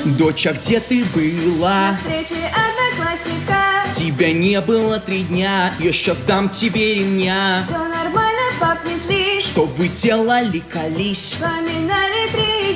Доча, где ты была? На встрече одноклассника. Тебя не было 3 дня, я сейчас дам тебе ремня. Все нормально, пап, не злись. Что вы делали, колись? Вспоминали 3